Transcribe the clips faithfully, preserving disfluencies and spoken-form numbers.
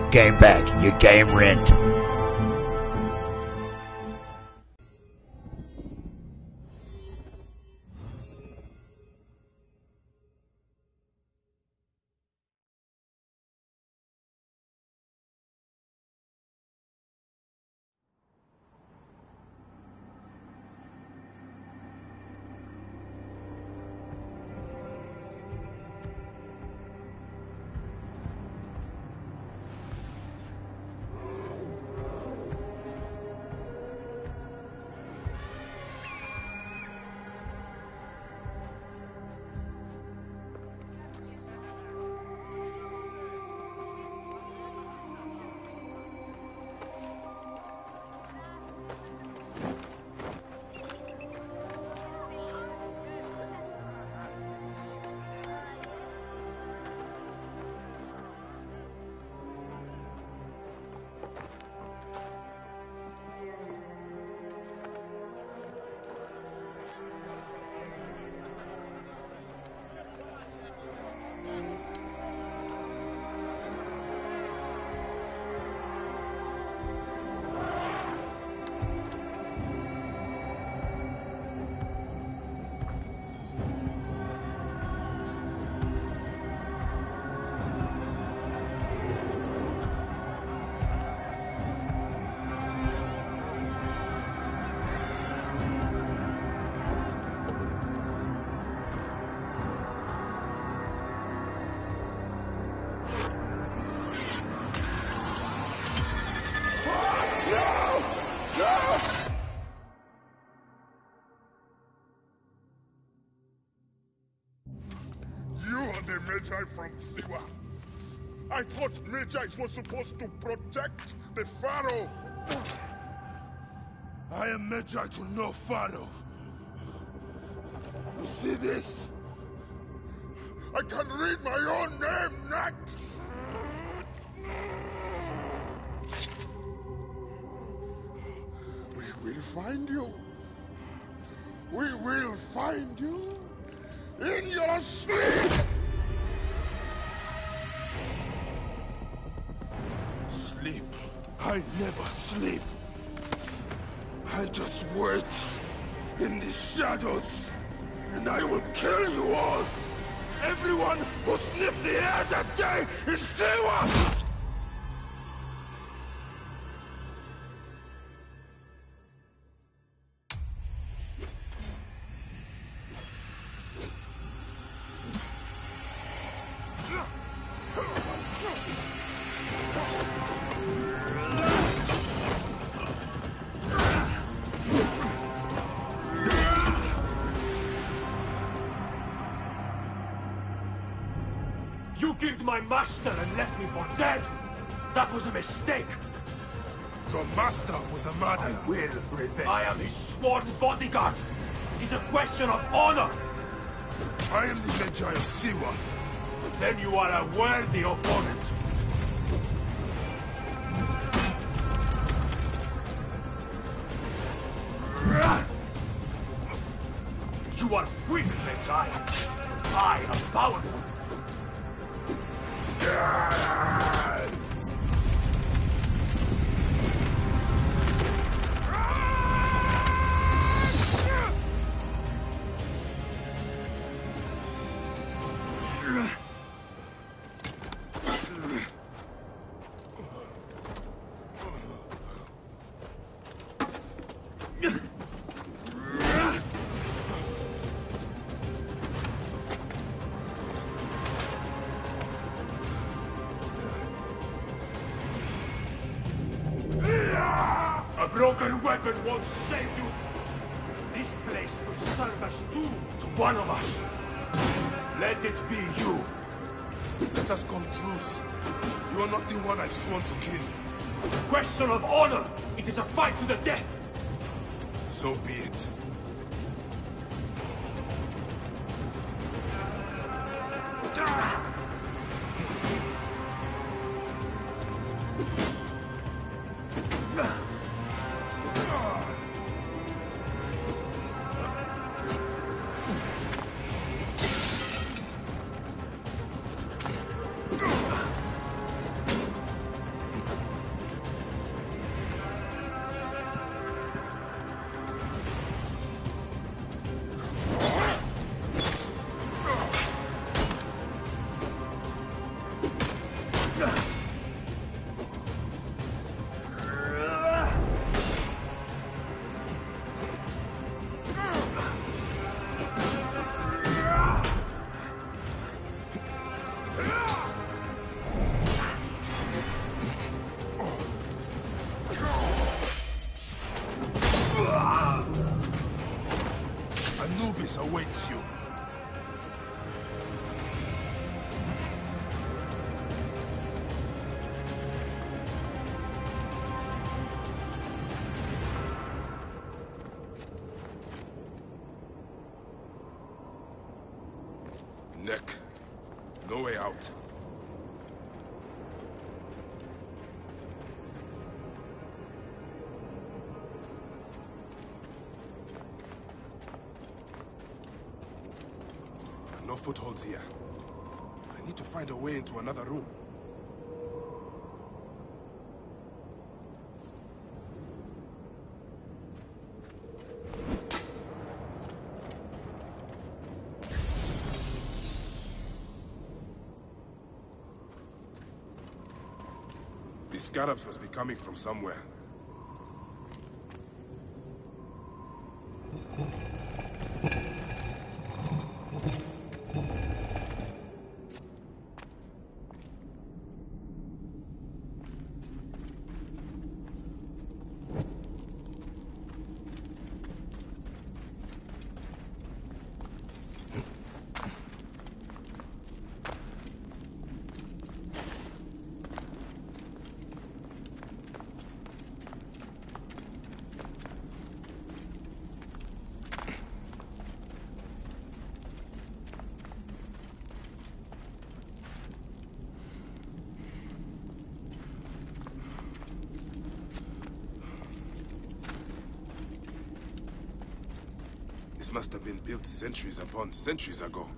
Game back. Your game rent. The Magi from Siwa. I thought Magi's were supposed to protect the Pharaoh. I am Magi to no Pharaoh. You see this? I can read my own name, Nat! We will find you. We will find you in your sleep! Sleep. I never sleep. I just wait in the shadows, and I will kill you all. Everyone who sniffed the air that day in Siwa! You killed my master and left me for dead! That was a mistake! Your master was a murderer. I will revenge. I am his sworn bodyguard! It is a question of honor! I am the Magi of Siwa. Then you are a worthy opponent. You are weak, Magi. I am powerful. A broken weapon won't save you. This place will serve as tomb to one of us. Let it be you. Let us come truce. You are not the one I sworn to kill. Question of honor. It is a fight to the death. So be it. Anubis awaits you. Neck. No way out. No footholds here. I need to find a way into another room. These scarabs must be coming from somewhere. This must have been built centuries upon centuries ago.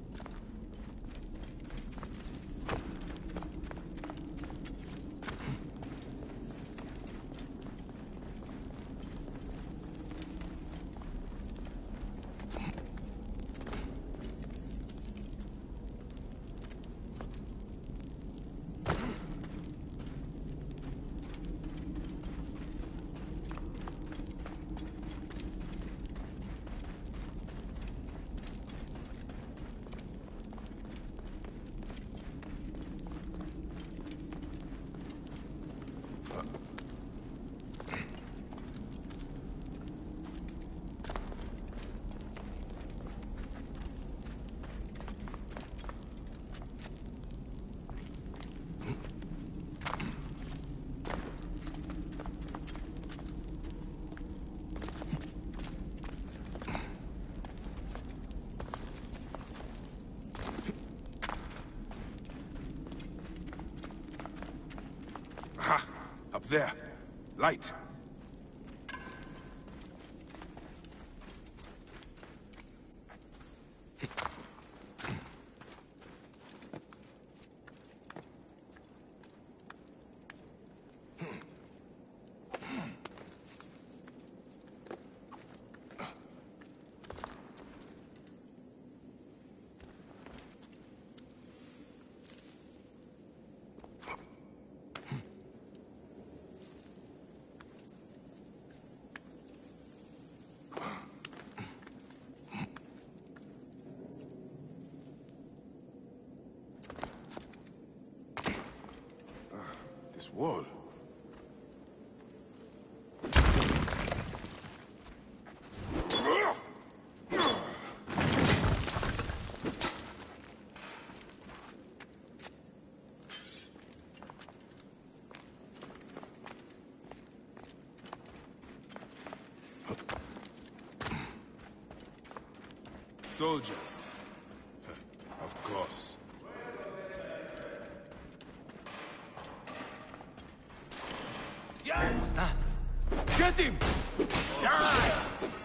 Aha! Up there. Light. This wall. Soldiers. Of course. What's that? Get him! Yeah!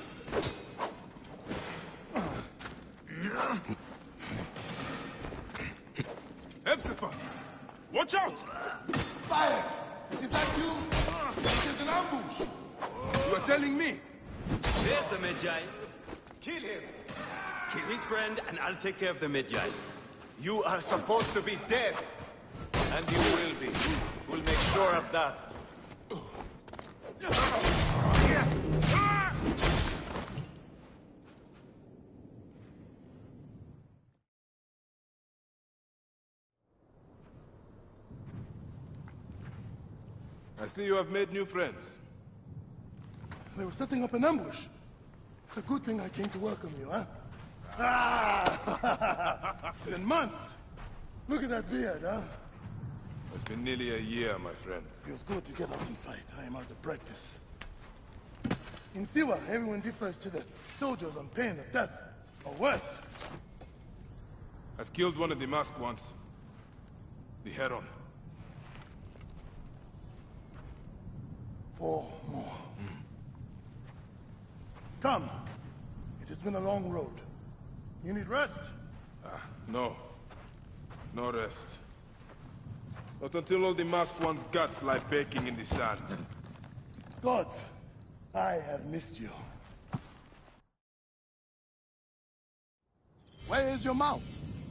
Hepzibah! Watch out! Fire! Is that you? It is an ambush! You are telling me? There's the Medjay. Kill him! Kill his friend and I'll take care of the Medjay. You are supposed to be dead. And you will be. We'll make sure of that. I see you have made new friends. They were setting up an ambush. It's a good thing I came to welcome you, huh? Ah! It's been months. Look at that beard, huh? It's been nearly a year, my friend. Feels good to get out and fight. I am out of practice. In Siwa, everyone differs to the soldiers on pain of death, or worse. I've killed one of the masked ones. The Heron. Four more. Come. It has been a long road. You need rest? Ah, no. No rest. Not until all the masked one's guts lie baking in the sand. God, I have missed you. Where is your mouth?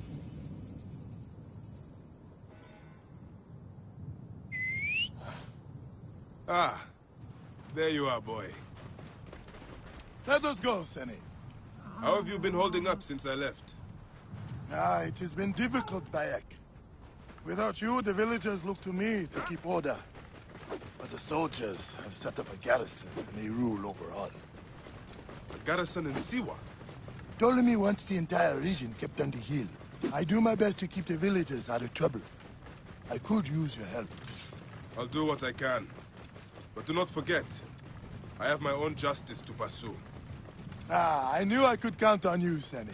Ah, there you are, boy. Let us go, Seni. How have you been holding up since I left? Ah, it has been difficult, Bayek. Without you, the villagers look to me to keep order. But the soldiers have set up a garrison, and they rule over all. A garrison in Siwa? Ptolemy wants the entire region kept on the hill. I do my best to keep the villagers out of trouble. I could use your help. I'll do what I can. But do not forget, I have my own justice to pursue. Ah, I knew I could count on you, Seni.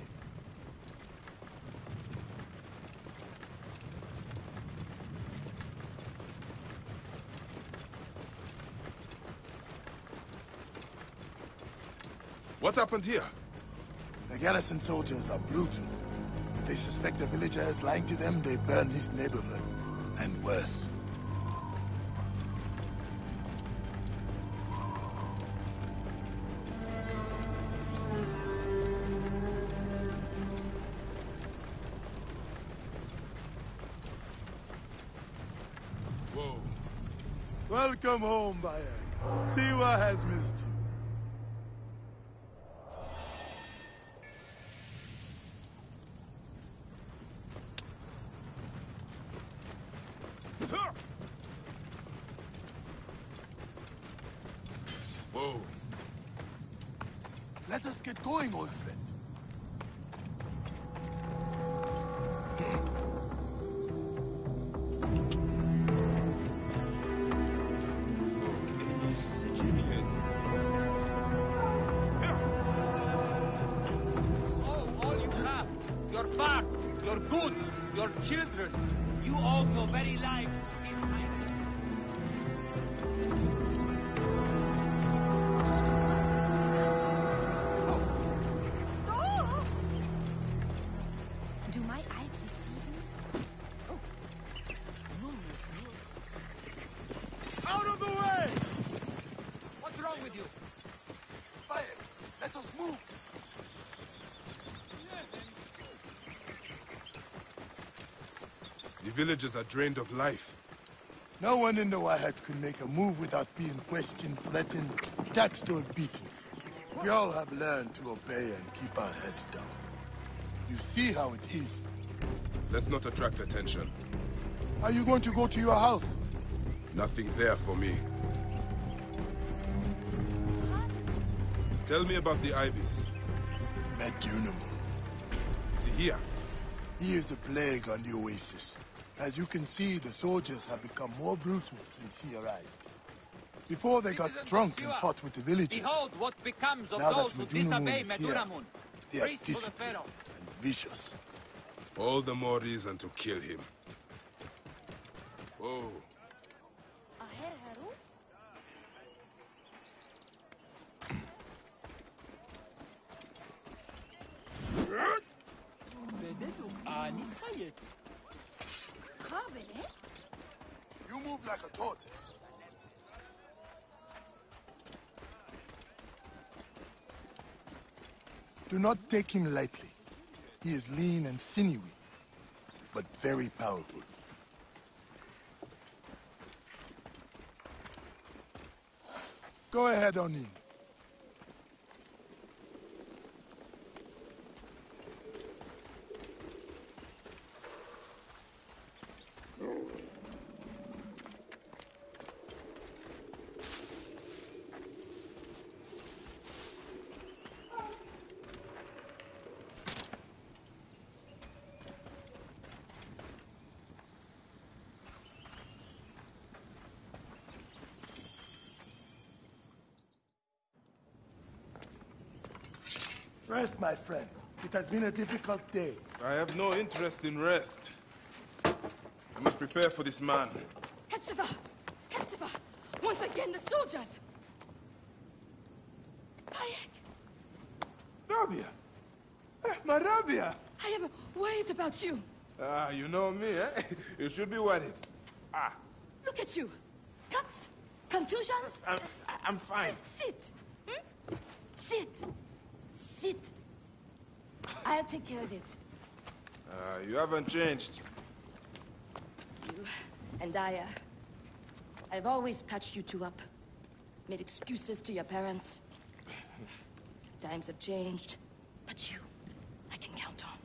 What happened here? The garrison soldiers are brutal. If they suspect a villager is lying to them, they burn his neighborhood. And worse. Whoa. Welcome home, Bayek. Siwa has missed you. Whoa. Let us get going, old friend. Oh, all you have. Your farms, your goods, your children. You owe your very life to his highness. Do my eyes deceive me? Out of the way! What's wrong with you? Bayek, let us move. The villagers are drained of life. No one in the Wahat could make a move without being questioned, threatened, taxed, or beaten. We all have learned to obey and keep our heads down. You see how it is. Let's not attract attention. Are you going to go to your house? Nothing there for me. Tell me about the Ibis. Medunamun. Is he here? He is the plague on the oasis. As you can see, the soldiers have become more brutal since he arrived. Before they got drunk and fought with the villagers. Behold what becomes of Now those that who Medunamun disobey is here, Medunamun. they are Priest for the disciplined Pharaoh. and vicious. All the more reason to kill him. Oh. You move like a tortoise. Do not take him lightly. He is lean and sinewy, but very powerful. Go ahead on in. Rest, my friend. It has been a difficult day. I have no interest in rest. I must prepare for this man. Hetzeva! Hetzeva! Once again, the soldiers! Bayek! Rabia! Eh, my Rabia! I have worried about you. Ah, you know me, eh? You should be worried. Ah, Look at you. Cuts? Contusions? I'm, I'm fine. Sit! Hmm? Sit! Sit! I'll take care of it. Ah, you haven't changed. You and I, uh, I've always patched you two up. Made excuses to your parents. Times have changed, but you, I can count on.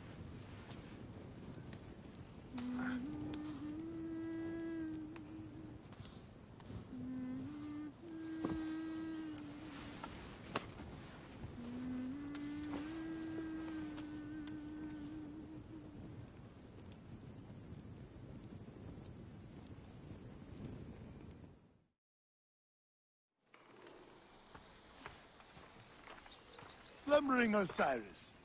Slumbering Osiris.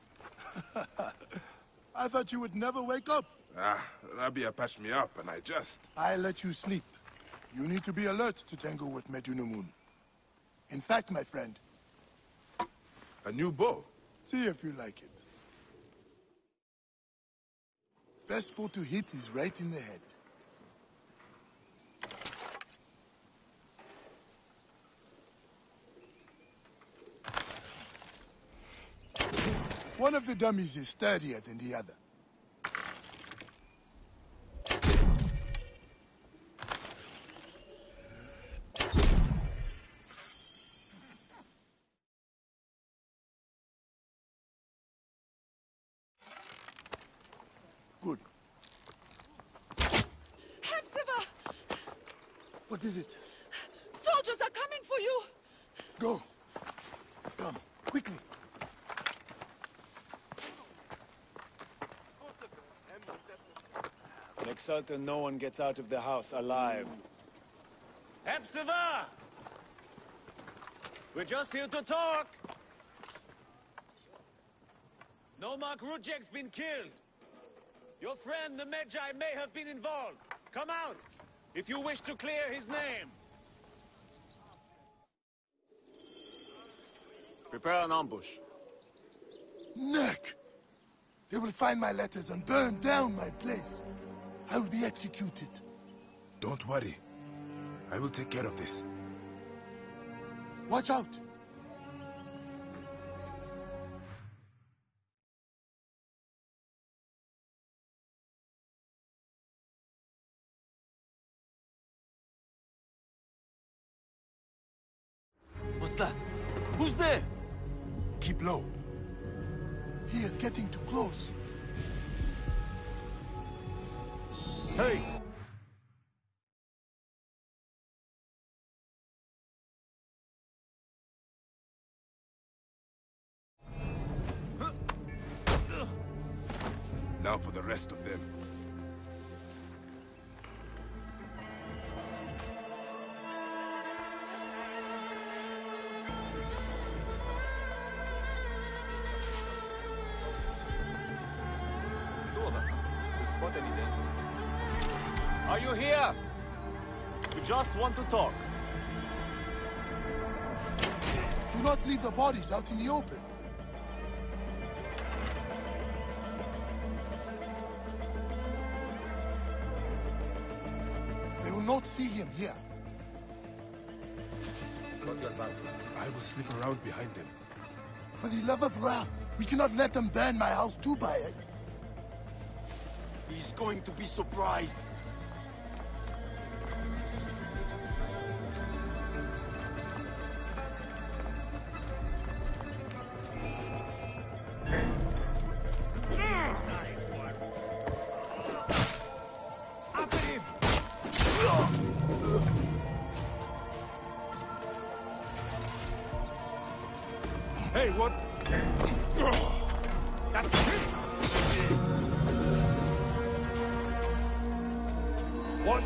I thought you would never wake up. Ah, Rabia patched me up and I just... I let you sleep. You need to be alert to tangle with Medunamun. In fact, my friend, A new bow? see if you like it. Best spot to hit is right in the head. One of the dummies is sturdier than the other. Good. Hetzeva! What is it? Soldiers are coming for you! Go. Come, quickly. Make certain no one gets out of the house alive. Hetzeva! We're just here to talk! Nomarch Rudjek's been killed. Your friend, the Medjay, may have been involved. Come out, if you wish to clear his name. Prepare an ambush. Neck! They will find my letters and burn down my place. I will be executed. Don't worry. I will take care of this. Watch out! What's that? Who's there? Keep low. He is getting too close. Hey! Now for the rest of them. Are you here? We just want to talk. Do not leave the bodies out in the open. They will not see him here. I will slip around behind them. For the love of Ra, we cannot let them burn my house too, Bayek. He's going to be surprised. Look at him! Hey, what? That's him! What?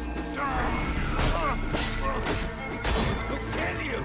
To kill you!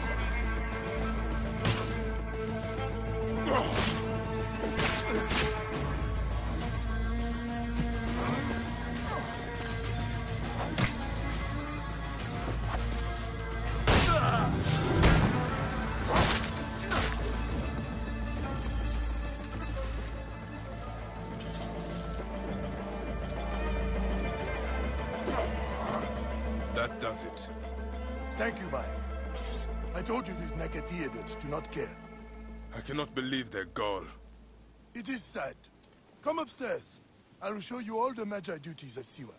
That does it. Thank you, Bayek. I told you these Nakati idiots do not care. I cannot believe their gall. It is sad. Come upstairs. I will show you all the Magi duties of Siwa.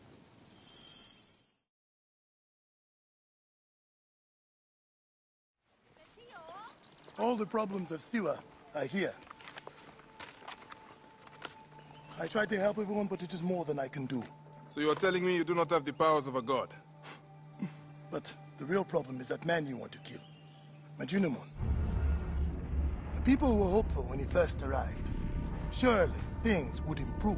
All the problems of Siwa are here. I try to help everyone, but it is more than I can do. So you are telling me you do not have the powers of a god? But the real problem is that man you want to kill. Majunimon. The people were hopeful when he first arrived. Surely, things would improve.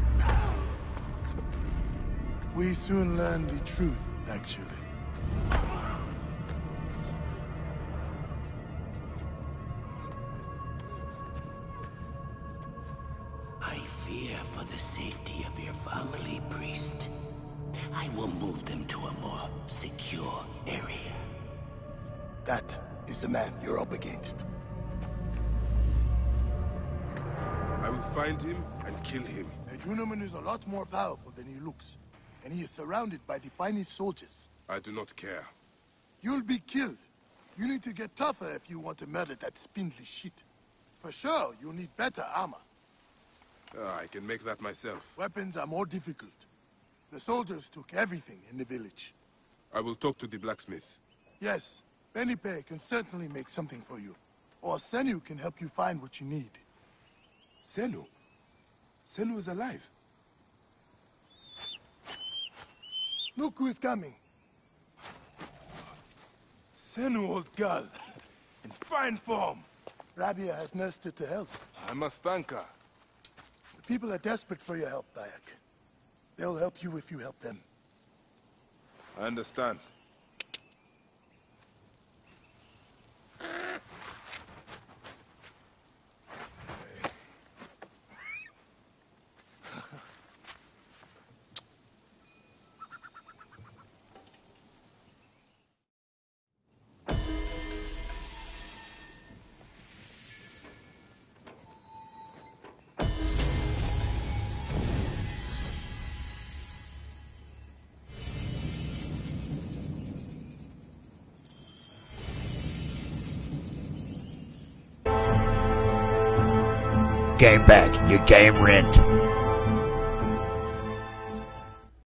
We soon learned the truth, actually. I fear for the safety of your family, priest. I will move them to a more secure area. That is the man you're up against. I will find him and kill him. Majunimon is a lot more powerful than he looks, and he is surrounded by the finest soldiers. I do not care. You'll be killed. You need to get tougher if you want to murder that spindly shit. For sure, you'll need better armor. Ah, I can make that myself. Weapons are more difficult. The soldiers took everything in the village. I will talk to the blacksmith. Yes, Benipe can certainly make something for you. Or Senu can help you find what you need. Senu? Senu is alive. Look who is coming. Senu, old girl. In fine form. Rabia has nursed her to health. I must thank her. The people are desperate for your help, Bayek. They'll help you if you help them. I understand. Game back, your game rent.